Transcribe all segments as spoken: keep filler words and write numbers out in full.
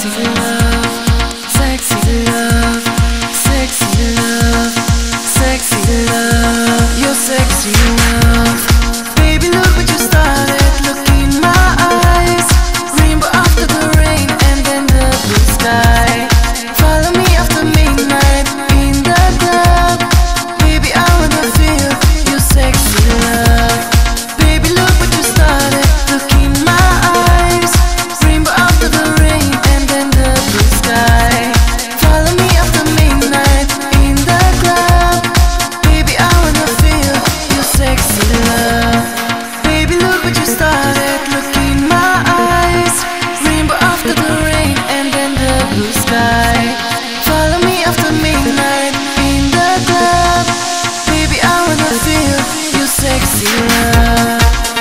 sexy love, sexy love, sexy love, sexy love. You're sexy enough. Baby, look what you started. Look in my eyes. Rainbow after the rain and then the blue sky. Follow me after midnight in the club. Baby, I wanna feel your sexy love. Baby, look what you started. Look in my eyes. Rainbow after the rain and then the blue sky. Follow me after midnight in the club. Baby, I wanna feel your sexy love. Baby, look what you started. Look in my eyes. Rainbow after the rain and then the blue sky. Follow me after midnight in the club. Baby, I wanna feel your sexy love.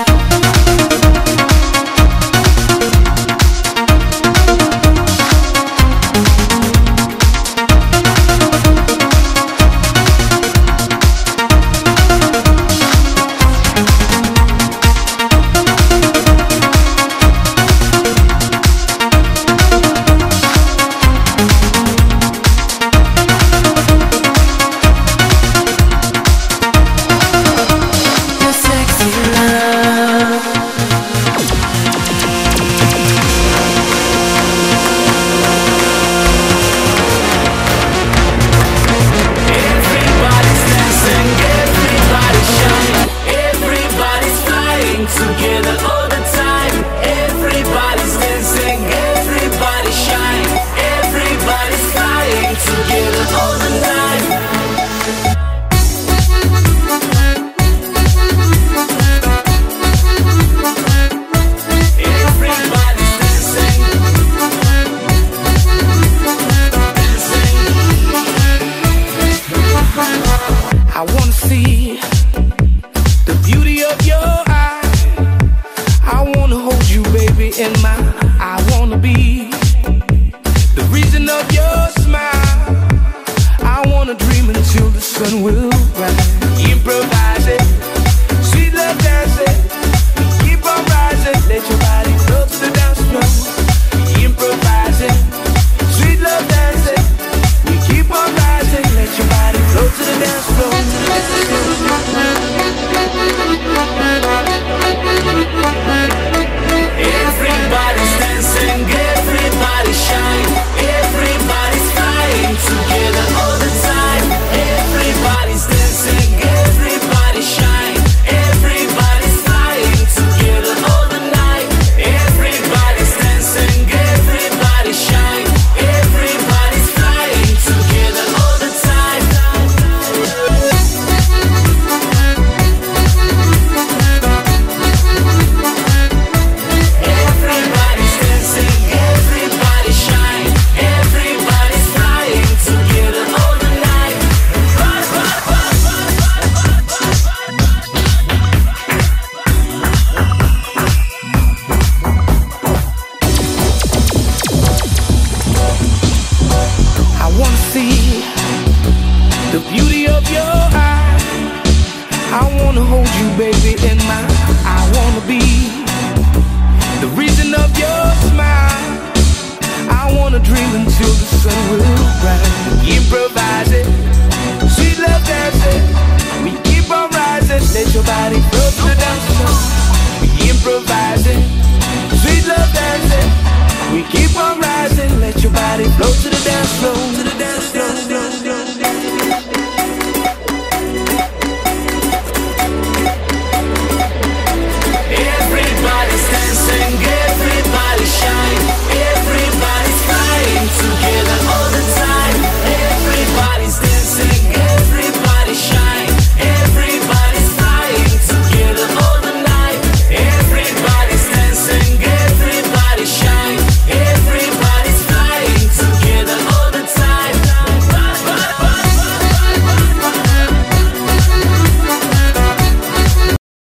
Together all the time, everybody's dancing, everybody shine, everybody's flying together all the night. Everybody's dancing, dancing. I wanna see the beauty of your eyes. I wanna hold you, baby, in my. I wanna be the reason of your smile. I wanna dream until the sun will rise. Improvise it, sweet love dancing. Keep on rising, let your body flow to the dance floor. Improvise it, sweet love dancing. We keep on rising, let your body flow to the dance floor. Everybody's dancing, everybody shine, everybody's flying together all the time. Everybody's dancing, everybody shine, everybody's flying together all the night. Everybody's dancing, everybody shine, everybody's flying together all the time. Everybody's dancing, everybody shine, everybody's flying together all the night. I wanna see the beauty of your eyes. I wanna hold you, baby, in my. I wanna be the reason of your smile. I wanna dream until the sun will rise. Improvise it, sweet love dancing. We keep on rising, let your body flow to the dance floor. We improvise it, sweet love dancing. We keep on rising, let your body flow to the dance floor. To the dance floor.